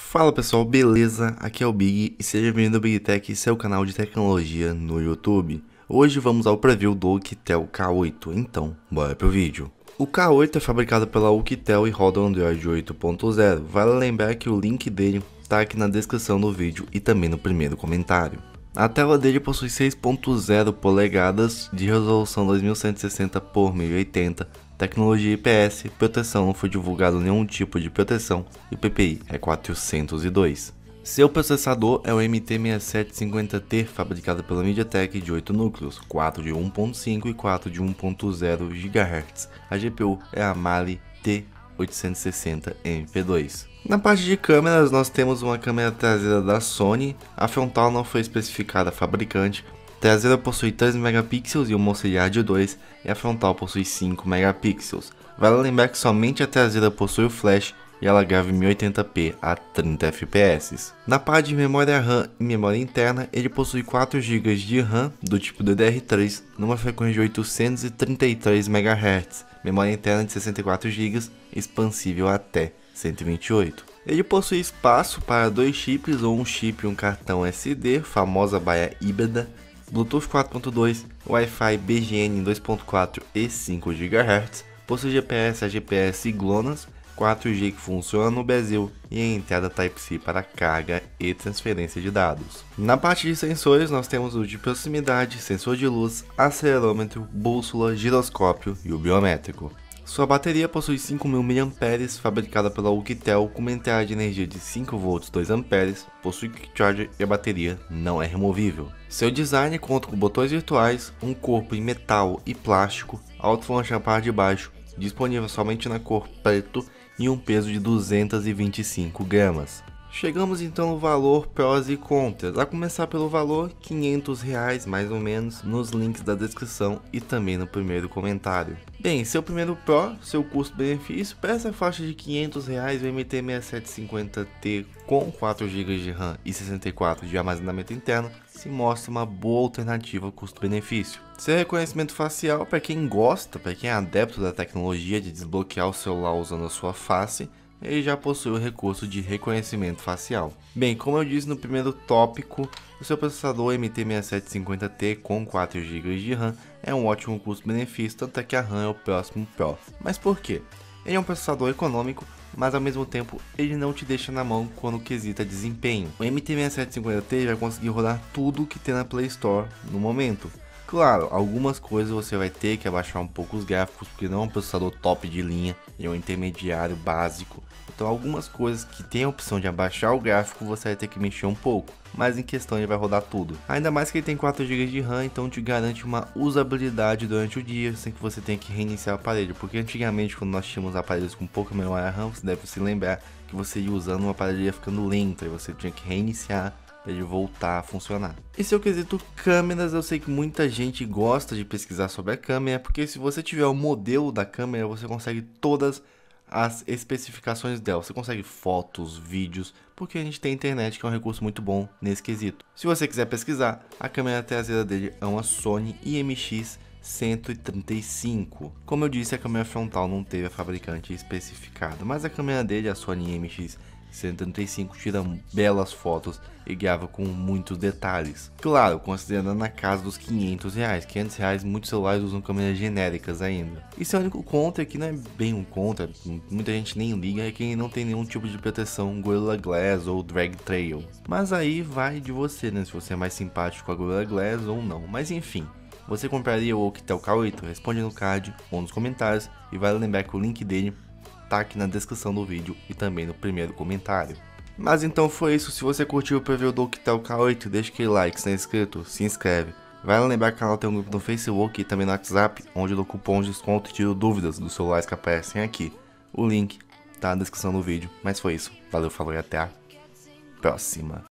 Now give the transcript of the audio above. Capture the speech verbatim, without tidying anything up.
Fala pessoal, beleza? Aqui é o Big e seja bem-vindo ao Big Tech, seu canal de tecnologia no YouTube. Hoje vamos ao preview do Oukitel K oito, então bora pro vídeo. O K oito é fabricado pela Oukitel e roda o Android oito ponto zero. Vale lembrar que o link dele tá aqui na descrição do vídeo e também no primeiro comentário. A tela dele possui seis ponto zero polegadas de resolução dois mil cento e sessenta por mil e oitenta, tecnologia I P S, proteção não foi divulgado nenhum tipo de proteção e o P P I é quatrocentos e dois. Seu processador é o M T seis sete cinquenta T, fabricado pela MediaTek, de oito núcleos, quatro de um ponto cinco e quatro de um ponto zero gigahertz. A G P U é a Mali T oitocentos e sessenta M P dois. Na parte de câmeras, nós temos uma câmera traseira da Sony. A frontal não foi especificada a fabricante. A traseira possui três megapixels e uma auxiliar de dois, e a frontal possui cinco megapixels. Vale lembrar que somente a traseira possui o flash e ela grava em mil e oitenta p a trinta F P S. Na parte de memória RAM e memória interna, ele possui quatro gigas de RAM do tipo D D R três numa frequência de oitocentos e trinta e três megahertz, memória interna de sessenta e quatro gigas, expansível até cento e vinte e oito. Ele possui espaço para dois chips ou um chip e um cartão S D, famosa baia híbrida, Bluetooth quatro ponto dois, Wi-Fi B G N dois ponto quatro e cinco gigahertz, possui G P S, A G P S e GLONASS, quatro G que funciona no Brasil e a entrada Type-C para carga e transferência de dados. Na parte de sensores, nós temos o de proximidade, sensor de luz, acelerômetro, bússola, giroscópio e o biométrico. Sua bateria possui cinco mil miliampères, fabricada pela Oukitel com uma entrada de energia de cinco volts dois amperes, possui quick charger e a bateria não é removível. Seu design conta com botões virtuais, um corpo em metal e plástico, alto-falante na parte de baixo, disponível somente na cor preto e um peso de duzentos e vinte e cinco gramas. Chegamos então no valor, prós e contras. A começar pelo valor, quinhentos reais mais ou menos, nos links da descrição e também no primeiro comentário. Bem, seu primeiro pró, seu custo-benefício, para essa faixa de quinhentos reais, o M T seis sete cinquenta T com quatro gigas de RAM e sessenta e quatro de armazenamento interno se mostra uma boa alternativa custo-benefício. Seu reconhecimento facial, para quem gosta, para quem é adepto da tecnologia de desbloquear o celular usando a sua face, ele já possui o recurso de reconhecimento facial. Bem, como eu disse no primeiro tópico, o seu processador M T seis sete cinquenta T com quatro gigas de RAM é um ótimo custo-benefício, tanto é que a RAM é o próximo pró. Mas por quê? Ele é um processador econômico, mas ao mesmo tempo ele não te deixa na mão quando quesita desempenho. O M T seis sete cinquenta T vai conseguir rodar tudo que tem na Play Store no momento. Claro, algumas coisas você vai ter que abaixar um pouco os gráficos, porque não é um processador top de linha, ele é um intermediário básico. Então algumas coisas que tem a opção de abaixar o gráfico você vai ter que mexer um pouco, mas em questão ele vai rodar tudo. Ainda mais que ele tem quatro gigas de RAM, então te garante uma usabilidade durante o dia, sem que você tenha que reiniciar o aparelho. Porque antigamente, quando nós tínhamos aparelhos com pouca memória RAM, você deve se lembrar que você ia usando um aparelho ia ficando lento e você tinha que reiniciar para ele voltar a funcionar. Esse é o quesito câmeras. Eu sei que muita gente gosta de pesquisar sobre a câmera, porque se você tiver o modelo da câmera, você consegue todas as especificações dela. Você consegue fotos, vídeos, porque a gente tem internet, que é um recurso muito bom nesse quesito. Se você quiser pesquisar, a câmera traseira dele é uma Sony I M X cento e trinta e cinco. Como eu disse, a câmera frontal não teve a fabricante especificada, mas a câmera dele, a Sony I M X cento e trinta e cinco, tira belas fotos e grava com muitos detalhes. Claro, considerando na casa dos quinhentos reais. quinhentos reais, muitos celulares usam câmeras genéricas ainda. Isso é o único contra, que não é bem um contra, muita gente nem liga, é que ele não tem nenhum tipo de proteção Gorilla Glass ou Drag Trail. Mas aí vai de você, né, se você é mais simpático com a Gorilla Glass ou não. Mas enfim, você compraria o Oukitel K oito? Responde no card ou nos comentários, e vale lembrar que o link dele tá aqui na descrição do vídeo e também no primeiro comentário. Mas então foi isso. Se você curtiu o preview do Oukitel K oito, deixa aquele like, se não é inscrito, se inscreve. Vale lembrar que o canal tem um grupo no Facebook e também no WhatsApp, onde eu dou cupons de desconto e tiro dúvidas dos celulares que aparecem aqui. O link tá na descrição do vídeo. Mas foi isso. Valeu, falou e até a próxima.